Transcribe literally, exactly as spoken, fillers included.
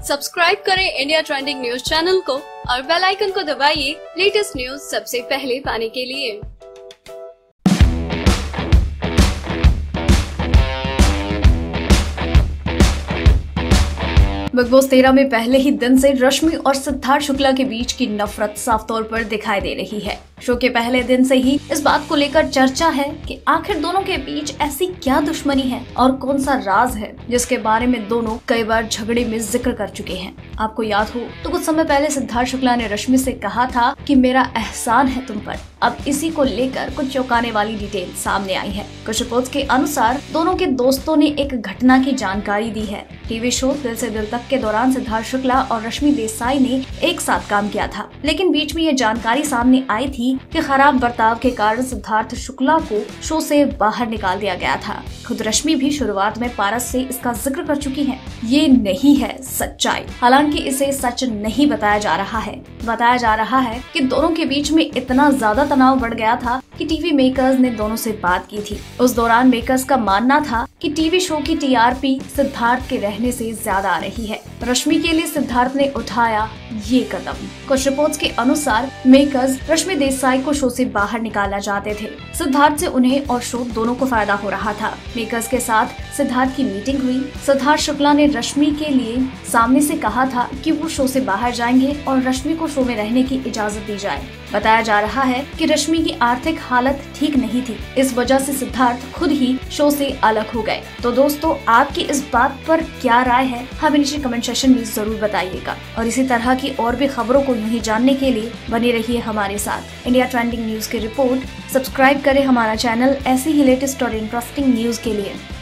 Subscribe करें India trending news channel को और बेल आइकन को दबाइए लेटेस्ट न्यूज सबसे पहले पाने के लिए। बिग बॉस तेरह में पहले ही दिन से रश्मि और सिद्धार्थ शुक्ला के बीच की नफरत साफ तौर पर दिखाई दे रही है। शो के पहले दिन से ही इस बात को लेकर चर्चा है कि आखिर दोनों के बीच ऐसी क्या दुश्मनी है और कौन सा राज है जिसके बारे में दोनों कई बार झगड़े में जिक्र कर चुके हैं। आपको याद हो तो कुछ समय पहले सिद्धार्थ शुक्ला ने रश्मि से कहा था कि मेरा एहसान है तुम पर। अब इसी को लेकर कुछ चौंकाने वाली डिटेल सामने आई है। कुछ रिपोर्ट्स के अनुसार दोनों के दोस्तों ने एक घटना की जानकारी दी है। टीवी शो दिल से दिल तक के दौरान सिद्धार्थ शुक्ला और रश्मि देसाई ने एक साथ काम किया था, लेकिन बीच में ये जानकारी सामने आई थी कि खराब बर्ताव के कारण सिद्धार्थ शुक्ला को शो से बाहर निकाल दिया गया था। खुद रश्मि भी शुरुआत में पारस से इसका जिक्र कर चुकी हैं। ये नहीं है सच्चाई, हालांकि इसे सच नहीं बताया जा रहा है। बताया जा रहा है कि दोनों के बीच में इतना ज्यादा तनाव बढ़ गया था कि टीवी मेकर्स ने दोनों से बात की थी। उस दौरान मेकर्स का मानना था कि टीवी शो की टीआरपी सिद्धार्थ के रहने से ज्यादा आ रही है। रश्मि के लिए सिद्धार्थ ने उठाया ये कदम। कुछ रिपोर्ट्स के अनुसार मेकर्स रश्मि देसाई को शो से बाहर निकालना चाहते थे। सिद्धार्थ से उन्हें और शो दोनों को फायदा हो रहा था। मेकर्स के साथ सिद्धार्थ की मीटिंग हुई। सिद्धार्थ शुक्ला ने रश्मि के लिए सामने से कहा था कि वो शो से बाहर जाएंगे और रश्मि को शो में रहने की इजाजत दी जाए। बताया जा रहा है कि रश्मि की आर्थिक हालत ठीक नहीं थी, इस वजह से सिद्धार्थ खुद ही शो से अलग हो गए। तो दोस्तों, आपकी इस बात पर क्या राय है, हमें नीचे कमेंट सेक्शन में जरूर बताइएगा। और इसी तरह की और भी खबरों को यूं ही जानने के लिए बने रहिए हमारे साथ। इंडिया ट्रेंडिंग न्यूज की रिपोर्ट। सब्सक्राइब करें हमारा चैनल ऐसी ही लेटेस्ट और इंटरेस्टिंग न्यूज के लिए।